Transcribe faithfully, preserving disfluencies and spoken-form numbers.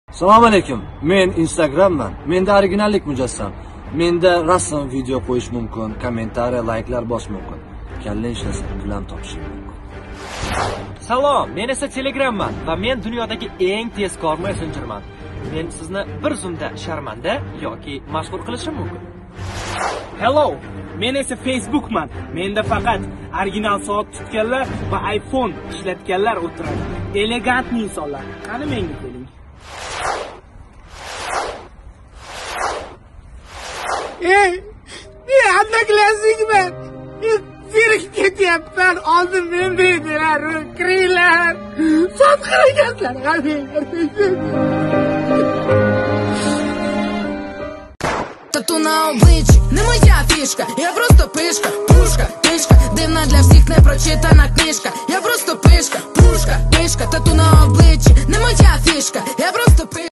Assalomu alaykum. Men Instagramman. Menda originallik mujassam. Menda rasm, video qo'yish mumkin, kommentariy, layklar bosish mumkin. Kalla ishlasa pulam topish mumkin. Salom, men esa Telegramman va men dunyodagi eng tezkor messenjerman. Men sizni bir zumda sharmanda yoki mashhur qilishim mumkin. Hello, men esa Facebookman. Menda faqat original soat tutganlar va iPhone ishlatganlar o'tiradi. Elegant insonlar. Qani menga keling. Ey, ne andaklarsingman? Sirk ketyapman, oldin men deydilar, kiringlar. Sot harakatlar, Тату на обличчі не моя фішка, я просто пишка, пушка, тишка, дивна для всіх непрочитана книжка. Я просто пишка, пушка, тишка, тату на обличчі не моя фішка, я просто пишка.